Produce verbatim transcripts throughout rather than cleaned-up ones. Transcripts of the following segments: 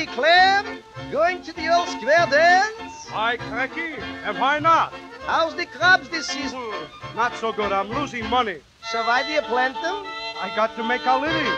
Howdy, Clem? Going to the old square dance? Hi, Cracky. And why not? How's the crabs this season? Not so good. I'm losing money. So why do you plant them? I got to make a living.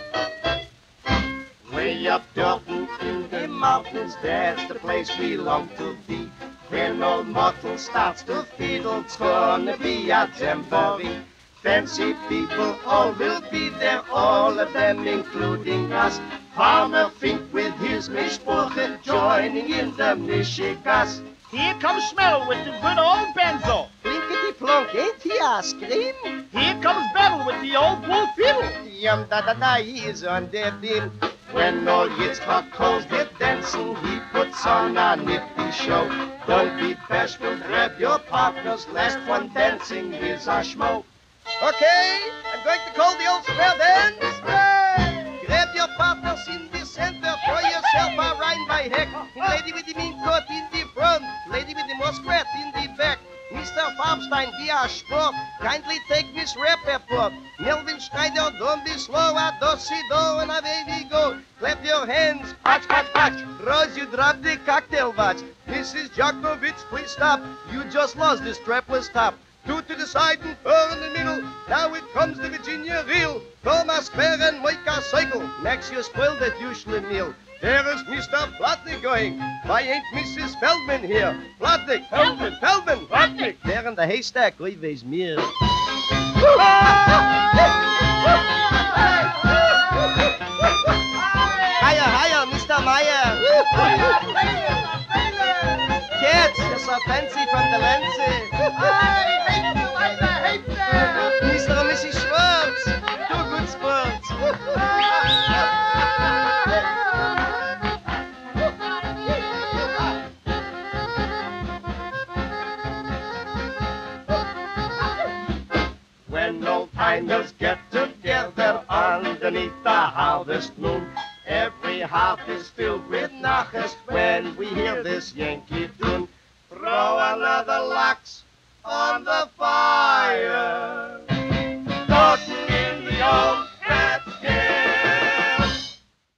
Way up Dalton in the mountains, that's the place we long to be. When old Morton starts to fiddle, it's gonna be a jamboree. Fancy people all will be there, all of them including us. Farmer Fink with his mishpuche joining in the Michigas. Here comes Smell with the good old benzo. Blinkety plonk, ain't he a scream? Here comes Bevel with the old bull fiddle. Yum da da da, he's on the beam. When all Yitzchak calls get dancing, he puts on a nifty show. Don't be bashful, grab your partners, last one dancing is a schmo. Okay, I'm going to call the old square dance. Hey! Grab your partners in the center, throw yourself a rhyme by heck. Lady with the mink coat in the front, lady with the muskrat in the back. Mister Farbstein, be a sport, kindly take Miss Rappaport. Melvin Schneider, don't be slow, a do-si-do, and away we go. Clap your hands, patch, patch, patch. Rose, you drop the cocktail watch. Missus Djokovic, please stop. You just lost the strapless top. Two to the side and four in the middle. Now it comes the Virginia reel. Thomas square and make a cycle. Max, you spoiled that usually meal. There is Mister Plotnik going. Why ain't Missus Feldman here? Plotnik, Feldman, Feldman, Plotnik. There in the haystack, always me. Higher, higher, Mister Meyer. Kids, you're so fancy from the Lenze. Mister and Missus Schwartz, two good sports. When old timers get together underneath the harvest moon, every heart is filled with nachas when we hear this Yankee tune. Throw another lax on the fire.